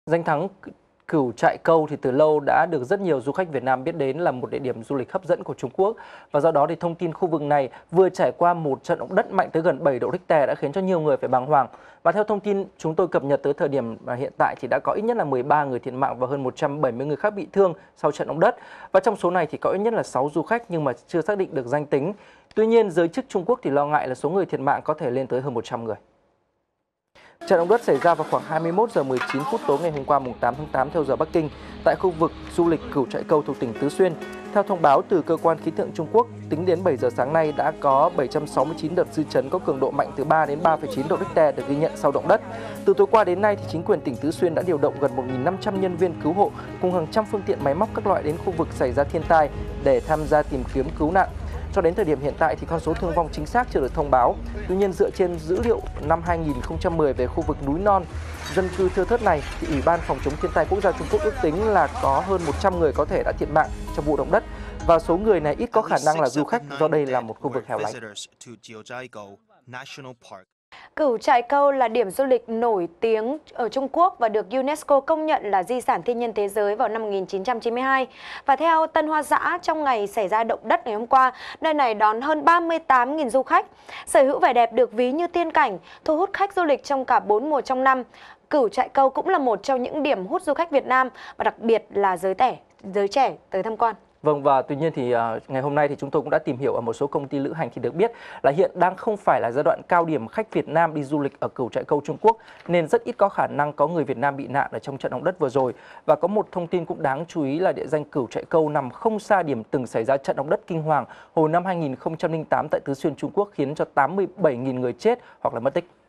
Danh thắng Cửu Trại Câu thì từ lâu đã được rất nhiều du khách Việt Nam biết đến là một địa điểm du lịch hấp dẫn của Trung Quốc. Và do đó thì thông tin khu vực này vừa trải qua một trận động đất mạnh tới gần 7 độ Richter đã khiến cho nhiều người phải bàng hoàng. Và theo thông tin chúng tôi cập nhật tới thời điểm hiện tại thì đã có ít nhất là 13 người thiệt mạng và hơn 170 người khác bị thương sau trận động đất. Và trong số này thì có ít nhất là 6 du khách nhưng mà chưa xác định được danh tính. Tuy nhiên, giới chức Trung Quốc thì lo ngại là số người thiệt mạng có thể lên tới hơn 100 người. Trận động đất xảy ra vào khoảng 21 giờ 19 phút tối ngày hôm qua mùng 8 tháng 8 theo giờ Bắc Kinh tại khu vực du lịch Cửu Trại Câu thuộc tỉnh Tứ Xuyên. Theo thông báo từ cơ quan khí tượng Trung Quốc, tính đến 7 giờ sáng nay đã có 769 đợt dư chấn có cường độ mạnh từ 3 đến 3,9 độ Richter được ghi nhận sau động đất. Từ tối qua đến nay thì chính quyền tỉnh Tứ Xuyên đã điều động gần 1.500 nhân viên cứu hộ cùng hàng trăm phương tiện máy móc các loại đến khu vực xảy ra thiên tai để tham gia tìm kiếm cứu nạn. Cho đến thời điểm hiện tại thì con số thương vong chính xác chưa được thông báo. Tuy nhiên, dựa trên dữ liệu năm 2010 về khu vực núi non dân cư thưa thớt này thì Ủy ban Phòng chống thiên tai quốc gia Trung Quốc ước tính là có hơn 100 người có thể đã thiệt mạng trong vụ động đất và số người này ít có khả năng là du khách do đây là một khu vực hẻo lánh. Cửu Trại Câu là điểm du lịch nổi tiếng ở Trung Quốc và được UNESCO công nhận là di sản thiên nhiên thế giới vào năm 1992. Và theo Tân Hoa Dã, trong ngày xảy ra động đất ngày hôm qua, nơi này đón hơn 38.000 du khách. Sở hữu vẻ đẹp được ví như tiên cảnh, thu hút khách du lịch trong cả 4 mùa trong năm. Cửu Trại Câu cũng là một trong những điểm hút du khách Việt Nam và đặc biệt là giới trẻ tới tham quan. Vâng, và tuy nhiên thì ngày hôm nay thì chúng tôi cũng đã tìm hiểu ở một số công ty lữ hành thì được biết là hiện đang không phải là giai đoạn cao điểm khách Việt Nam đi du lịch ở Cửu Trại Câu Trung Quốc nên rất ít có khả năng có người Việt Nam bị nạn ở trong trận động đất vừa rồi. Và có một thông tin cũng đáng chú ý là địa danh Cửu Trại Câu nằm không xa điểm từng xảy ra trận động đất kinh hoàng hồi năm 2008 tại Tứ Xuyên Trung Quốc khiến cho 87.000 người chết hoặc là mất tích.